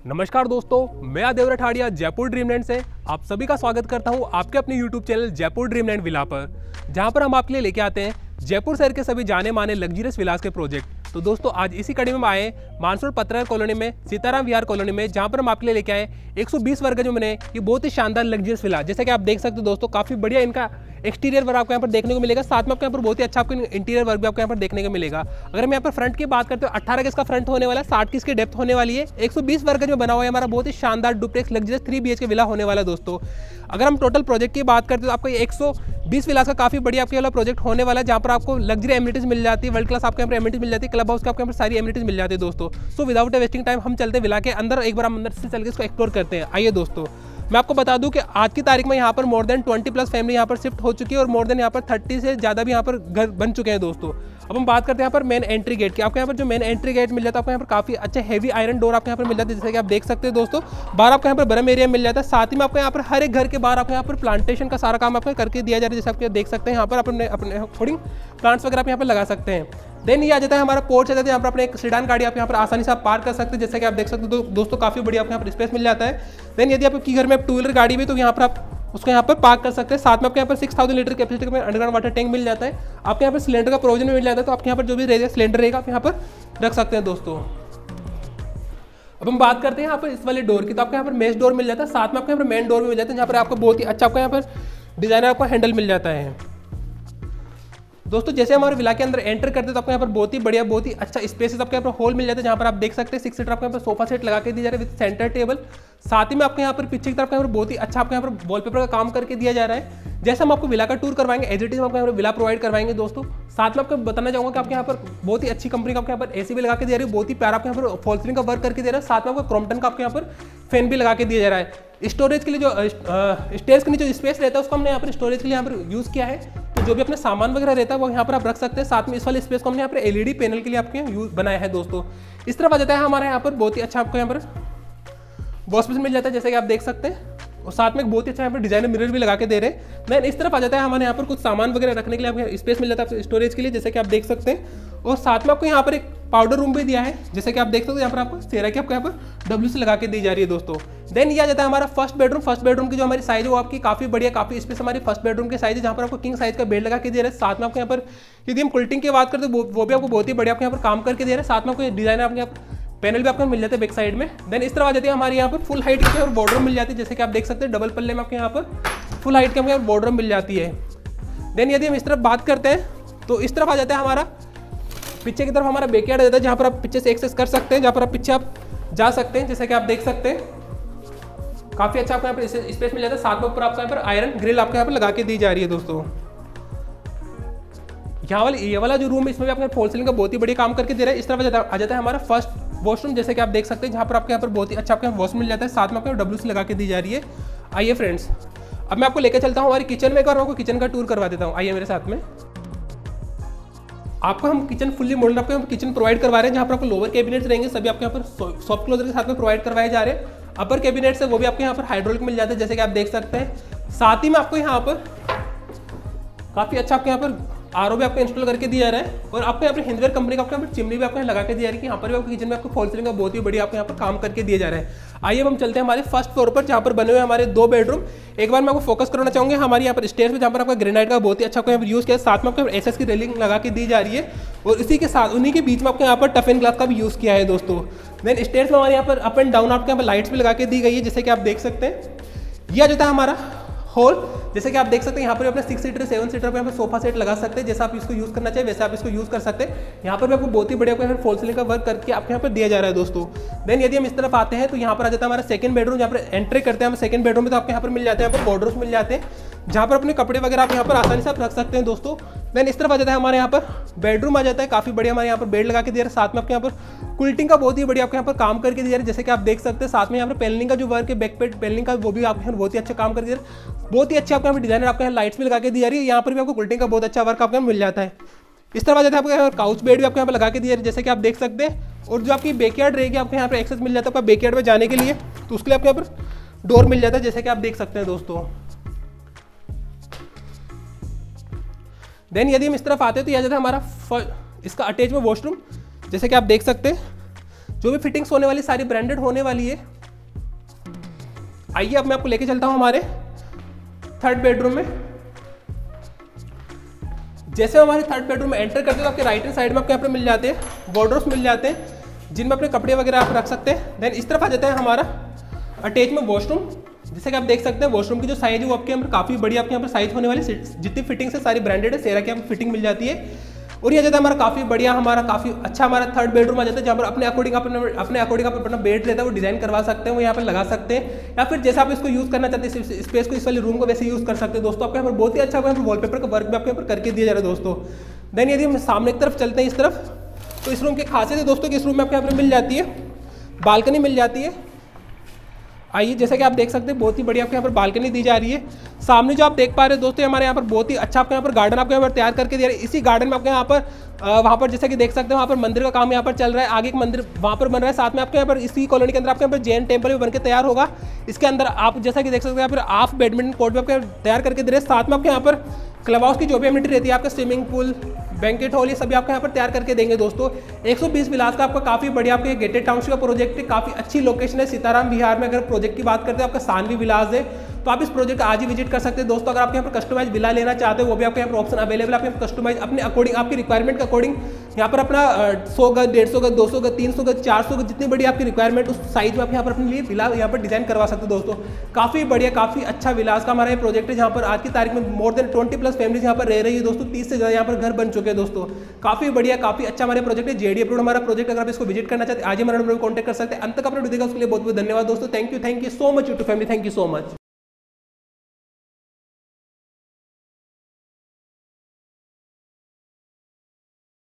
नमस्कार दोस्तों, मैं आदित्य राठौड़िया जयपुर ड्रीमलैंड से आप सभी का स्वागत करता हूं आपके अपने YouTube channel Jaipur Dreamland Villa पर, जहां पर हम आपके लिए लेके आते हैं जयपुर शहर के सभी जाने माने लग्जरियस विलास के प्रोजेक्ट। तो दोस्तों आज इसी कड़ी में हम आए मानसूर पत्रकार कॉलोनी में, सीताराम विहार कॉलोनी में, जहां पर हम आपके लिए लेके आए 120 वर्ग गजों में ये बहुत ही शानदार लग्जरियस विला। जैसे कि आप देख सकते हो दोस्तों, काफी बढ़िया इनका एक्सटीरियर वर्क आपको यहाँ पर देखने को मिलेगा, साथ में आपको यहाँ पर बहुत ही अच्छा आपको इंटीरियर वर्क भी आपको यहाँ पर देखने को मिलेगा। अगर हम यहाँ पर फ्रंट की बात करते हो 18 गज का फ्रंट होने वाला है, 60 की इसकी डेप्थ होने वाली है, 120 वर्ग गज में बना हुआ है हमारा बहुत ही शानदार डुप्लेक्स लग्जरियस 3 BHK विला होने वाला है दोस्तों। अगर हम टोटल प्रोजेक्ट की बात करते हैं तो आपको 120 विलास का काफी बढ़िया आपके वाला प्रोजेक्ट होने वाला है, जहाँ पर आपको लग्जरी एमिनिटीज मिल जाती है, वर्ल्ड क्लास आपको यहाँ पर एमिनिटीज मिल जाती है, क्लब हाउस के आपको यहाँ पर सारी एमिनिटीज मिल जाती है दोस्तों। सो विदाउट वेस्टिंग टाइम हम चलते विला के अंदर, एक बार हम अंदर से चल के इसको एक्सप्लोर करते हैं। आइए दोस्तों, मैं आपको बता दूं कि आज की तारीख में यहाँ पर मोर देन 20+ फैमिली यहाँ पर शिफ्ट हो चुकी है और मोर देन यहाँ पर 30 से ज़्यादा भी यहाँ पर घर बन चुके हैं दोस्तों। अब हम बात करते हैं यहाँ पर मेन एंट्री गेट की। आपको यहाँ पर जो मेन एंट्री गेट मिल जाता है, आपको यहाँ पर काफी अच्छा हेवी आयरन डोर आपको यहाँ पर मिल जाता है, जैसे कि आप देख सकते हैं दोस्तों। बाहर आपको यहाँ पर बरम एरिया मिल जाता है, साथ ही में आपको यहाँ पर हर एक घर के बाहर आपको यहाँ पर प्लांटेशन का सारा काम आपको करके दिया जा रहा है, जैसे आप देख सकते हैं। यहाँ पर अपने अकॉर्डिंग प्लांट्स वगैरह आप यहाँ पर लगा सकते हैं। देन ये आ जाता है हमारा पोर्च आ जाता है, यहाँ पर अपने एक सीडान गाड़ी आप यहाँ पर आसानी से आप पार्क कर सकते हैं, जैसे कि आप देख सकते हो दोस्तों, काफी बढ़िया आपको यहाँ पर स्पेस मिल जाता है। देन यदि आपके घर में 2 व्हीलर गाड़ी भी तो यहाँ पर आप उसको यहाँ पर पार्क कर सकते हैं। साथ में आपके यहाँ पर 6000 लीटर कैपेसिटी का अंडरग्राउंड वाटर टैंक मिल जाता है, आपके यहाँ पर सिलेंडर का प्रोविजन मिल जाता है, तो आपके यहाँ पर जो भी रहेगा सिलेंडर रहेगा आप यहाँ पर रख सकते हैं दोस्तों। अब हम बात करते हैं यहाँ पर इस वाले डोर की, तो आपको यहाँ पर मेश डोर मिल जाता है, साथ में आपको यहाँ पर मेन डोर भी मिल जाता है, जहाँ पर आपको बहुत ही अच्छा आपको यहाँ पर डिजाइनर आपको हैंडल मिल जाता है दोस्तों। जैसे हमारे विला के अंदर एंटर करते हैं तो आपको यहाँ पर बहुत ही बढ़िया बहुत ही अच्छा स्पेसेस आपको यहाँ पर हॉल मिल जाता है, जहाँ पर आप देख सकते हैं 6 सीटर आपको यहाँ पर सोफा सेट लगा के दिया जा रहा है विद सेंटर टेबल। साथ ही में आपको यहाँ पर पीछे की तरफ यहाँ पर बहुत ही अच्छा आपको यहाँ पर वॉलपेपर का काम करके दिया जा रहा है। जैसे हम आपको विला का टूर करवाएंगे एज इट इज आपको यहाँ पर विला प्रोवाइड करवाएंगे दोस्तों। साथ में आपको बताना चाहूँगा कि आपके यहाँ पर बहुत ही अच्छी कंपनी का आपको यहाँ पर AC भी लगा के दे रही है, बहुत ही प्यारा आपको यहाँ पर फॉल सीलिंग का वर्क करके दे रहा है, साथ में आपको क्रॉम्पटन का आपको यहाँ पर फैन भी लगा के दिया जा रहा है। स्टोरेज के लिए जो स्टेयर्स के नीचे जो स्पेस रहता है उसको हमने यहाँ पर स्टोरेज के लिए यहाँ पर यूज़ किया है, तो जो भी अपने सामान वगैरह रहता है वो यहाँ पर आप रख सकते हैं। साथ में इस वाले स्पेस को हमने यहाँ पर LED पैनल के लिए आपके यूज बनाया है दोस्तों। इस तरफ आ जाता है हमारे यहाँ पर बहुत ही अच्छा आपको यहाँ पर वॉश बेसिन मिल जाता है, जैसे कि आप देख सकते हैं, और साथ में एक बहुत ही अच्छा यहाँ पर डिजाइनर मिरर भी लगा के दे रहे हैं। देन इस तरफ आ जाता है हमारे यहाँ पर कुछ सामान वगैरह रखने के लिए आपको स्पेस मिल जाता है स्टोरेज के लिए, जैसे कि आप देख सकते हैं। और साथ में आपको यहाँ पर एक पाउडर रूम भी दिया है, जैसे कि आप देख सकते हो, यहाँ पर आपको सेरा की आपको यहाँ पर WC लगा के दी जा रही है दोस्तों। देन ये आ जाता है हमारा फर्स्ट बेडरूम। फर्स्ट बेडरूम की जो हमारी साइज है वो आपकी काफी बढ़िया काफी स्पेस हमारी फर्स्ट बेडरूम की साइज है, जहाँ पर आपको किंग साइज का बेड लगा के दे रहा है। साथ में आपको यहाँ पर यदि हम कुल्टिंग की बात करते हैं वो भी आपको बहुत ही बढ़िया आपको यहाँ पर काम करके दे रहा है। साथ में आपको डिजाइन आपके यहाँ पैनल भी आपको मिल जाता है बैक साइड में। देन इस तरह आ जाती है हमारे यहाँ पर फुल हाइट की और वार्डरोब मिल जाती है, जैसे कि आप देख सकते हैं डबल पल्ले में आपके यहाँ पर फुल हाइट की आपको वार्डरोब मिल जाती है। देन यदि हम इस तरफ बात करते हैं तो इस तरफ आ जाता है हमारा पीछे की तरफ हमारा बैकयार्ड आ जाता है, जहाँ पर आप पीछे से एक्सेस कर सकते हैं, जहाँ पर आप पीछे आप जा सकते हैं, जैसे कि आप देख सकते हैं। काफी अच्छा आपको यहाँ पर स्पेस मिल जाता है। साथ में ऊपर आपको यहाँ पर आयरन ग्रिल आपको यहाँ पर लगा के दी जा रही है दोस्तों। ये वाला जो रूम है इसमें भी आपको फॉल सीलिंग का बहुत ही बढ़िया काम करके दे रहा है। इस तरफ आ जाता है हमारा फर्स्ट वॉशरूम, जैसे कि आप देख सकते हैं, जहाँ पर आपको यहाँ पर बहुत ही अच्छा आपको वॉश मिल जाता है, साथ में आपको WC लगा के दी जा रही है। आइए फ्रेंड्स, अब मैं आपको लेकर चलता हूँ हमारी किचन में, एक बार आपको किचन का टूर करवा देता हूँ। आइए मेरे साथ में। आपको हम किचन फुल्ली मॉडल आपको किचन प्रोवाइड करवा रहे हैं, जहाँ पर आपको लोअर कैबिनेट्स रहेंगे सभी आपके यहाँ पर सॉफ्ट क्लोजर के साथ में प्रोवाइड करवाए जा रहे हैं। अपर कैबिनेट्स है वो भी आपके यहाँ पर हाइड्रोलिक मिल जाता है, जैसे कि आप देख सकते हैं। साथ ही में आपको यहाँ पर काफी अच्छा आपके यहाँ पर RO भी आपको इंस्टॉल करके दिया जा रहा है, और आपको यहाँ पर हिंदवेयर कंपनी का आपको यहाँ पर चिमनी भी आपको लगा के दिया जा रही है, कि यहाँ पर भी आपको किचन में आपको फॉल सीलिंग का बहुत ही बढ़िया आपको यहाँ पर काम करके दिया जा रहा है। आइए हम चलते हैं हमारे फर्स्ट फ्लोर पर, जहाँ पर बने हुए हमारे 2 बेडरूम। एक बार मैं आपको फोकस करना चाहूँगा हमारे यहाँ पर स्टेयर्स पे, जहाँ पर आपका ग्रेनाइट का बहुत ही अच्छा आपको यहाँ पर यूज़ किया है, साथ में आपको SS की रेलिंग लगा के दी जा रही है, और इसी के साथ उन्हीं के बीच में आपको यहाँ पर टफ एंड ग्लास का भी यूज़ किया है दोस्तों। देन स्टेयर्स में हमारे यहाँ पर अप एंड डाउन आपको यहाँ पर लाइट्स भी लगा के दी गई है, जैसे कि आप देख सकते हैं। यह जो था हमारा हॉल, जैसे कि आप देख सकते हैं, यहाँ पर अपने 6 सीटर 7 सीटर पे यहाँ पर सोफा सेट लगा सकते हैं, जैसा आप इसको यूज़ करना चाहिए वैसे आप इसको यूज़ कर सकते हैं। यहाँ पर भी आपको बहुत ही बढ़िया यहाँ पर फॉल सीलिंग का वर्क करके आपको यहाँ पर दिया जा रहा है दोस्तों। देन यदि हम इस तरफ आते हैं तो यहाँ पर आ जाता है हमारा सेकंड बेडरूम, जहाँ पर एंट्री करते हैं हम सेकंड बेडरूम में, तो आपको यहाँ पर मिल जाते हैं यहाँ पर वार्डरोब्स मिल जाते हैं, जहाँ पर अपने कपड़े वगैरह आप यहाँ पर आसानी से आप रख सकते हैं दोस्तों। देन इस तरफ आ जाता है हमारे यहाँ पर बेडरूम आ जाता है, काफी बढ़िया हमारे यहाँ पर बेड लगा के दे रहा है, साथ में आपके यहाँ पर कुल्टिंग का बहुत ही बढ़िया आपको यहाँ पर काम करके दिया है, जैसे कि आप देख सकते हैं। साथ में यहाँ पर पैनलिंग का जो वर्क है बैक पेड पैनलिंग का वो भी आपको यहाँ बहुत ही अच्छा काम करके दिया है, बहुत ही अच्छा आपको यहाँ पर डिजाइनर आपको यहाँ लाइट्स भी लगा के दी जा रही है। यहाँ पर भी आपको कुल्टिंग का बहुत अच्छा वर्क आपको यहाँ मिल जाता है। इस तरफ आ जाता है आपको यहाँ पर काउच बेड भी आपको यहाँ पर लगा के दिया है, जैसे कि आप देख सकते हैं। और जो आपकी बैकयार्ड रहेगी आपको यहाँ पर एक्सेस मिल जाता है आपका बैकयार्ड में जाने के लिए, तो उसके लिए आपको यहाँ पर डोर मिल जाता है, जैसे कि आप देख सकते हैं दोस्तों। देन यदि हम इस तरफ आते हैं तो यह जाता है हमारा इसका अटैच में वॉशरूम, जैसे कि आप देख सकते हैं। जो भी फिटिंग्स होने वाली सारी ब्रांडेड होने वाली है। आइए अब मैं आपको लेके चलता हूँ हमारे थर्ड बेडरूम में। जैसे हमारे थर्ड बेडरूम में एंटर करते हैं तो आपके राइट हैंड साइड में आपके यहाँ पर मिल जाते हैं वार्डरोब्स मिल जाते हैं जिनमें अपने कपड़े वगैरह आप रख सकते हैं। देन इस तरफ आ जाता है हमारा अटैच में वॉशरूम। जैसे कि आप देख सकते हैं वॉशरूम की जो साइज है वो आपके यहाँ पर काफ़ी बड़ी आपके यहाँ पर साइज होने वाली, जितनी फिटिंग्स है सारी ब्रांडेड है, सेरा की आपको फिटिंग मिल जाती है। और ये जाता है हमारा काफ़ी बढ़िया, हमारा काफ़ी अच्छा हमारा थर्ड बेडरूम आ जाता है, जहाँ पर अपने अकॉर्डिंग आप अपना बेड रहता है वो डिजाइन करवा सकते हैं, वो यहाँ पर लगा सकते हैं, या फिर जैसे आप इसको यूज़ करना चाहते हैं स्पेस को, इस वाले रूम को वैसे यूज़ कर सकते हैं दोस्तों। आपके यहाँ पर बहुत ही अच्छा वॉलपेपर का वर्क भी आपके यहाँ पर करके दिया जा रहा है दोस्तों। देन यदि हम सामने की तरफ चलते हैं इस तरफ, तो इस रूम की खासियत है दोस्तों कि इस रूम में आपके यहाँ पर मिल जाती है बालकनी मिल जाती है। आइए जैसा कि आप देख सकते हैं बहुत ही बढ़िया आपके यहाँ पर बालकनी दी जा रही है। सामने जो आप देख पा रहे हैं दोस्तों हमारे यहाँ पर बहुत ही अच्छा आपके यहाँ पर गार्डन आपके यहाँ पर तैयार करके दिया रहा है। इसी गार्डन में आपके यहाँ पर वहाँ पर जैसा कि देख सकते हैं वहाँ पर मंदिर का काम यहाँ पर चल रहा है, आगे एक मंदिर वहाँ पर बन रहा है, साथ में आपके यहाँ पर इसी कॉलोनी के अंदर आपके यहाँ पर जैन टेम्पल भी बन के तैयार होगा। इसके अंदर आप जैसा कि देख सकते हैं फिर आप बैडमिंटन कोर्ट भी आपके तैयार करके दे रहे हैं, साथ में आपके यहाँ पर क्लब हाउस की जो भी एमिनिटी रहती है, आपका स्विमिंग पूल, बैंकेट हॉल, ये सभी आपको यहाँ पर तैयार करके देंगे दोस्तों। 120 विलास का आपका काफ़ी बढ़िया आपके गेटेड टाउनशिप का प्रोजेक्ट है, काफ़ी अच्छी लोकेशन है सीताराम बिहार में। अगर प्रोजेक्ट की बात करते हैं आपका सानवी विलास है, तो आप इस प्रोजेक्ट आज ही विजिट कर सकते हैं दोस्तों। अगर आपके यहाँ पर कस्टमाइज विला लेना चाहते हो वो भी आपके यहाँ पर ऑप्शन अवेलेबल है। आप यहाँ पर कस्टमाइज अपने अकॉर्डिंग, आपकी रिक्वायरमेंट के अकॉर्डिंग यहाँ पर अपना 100 गज, 150 गज, 200 गज, 300 गज, 400 गज, जितनी बड़ी आपकी रिक्वायरमेंट उस साइज में आप यहाँ पर अपने लिए विला यहाँ पर डिजाइन करवा सकते हो दोस्तों। काफ़ी बढ़िया, काफ़ी अच्छा विलास का हमारा ये प्रोजेक्ट है, जहाँ पर आज की तारीख में मोर देन 20+ फैमिलीज यहाँ पर रह रही है दोस्तों। 30 से ज़्यादा यहाँ पर घर बन चुके हैं दोस्तों। काफ़ी बढ़िया, काफ़ी अच्छा हमारे प्रोजेक्ट है, जेडी अप्रूव्ड हमारा प्रोजेक्ट। अगर आप इसको विजिट करना चाहते हैं आज ही हमारे नंबर पर कॉन्टैक्ट कर सकते हैं। अंत तक अपने वीडियो का उसके लिए बहुत बहुत धन्यवाद दोस्तों। Thank you so much YouTube family, thank you so much.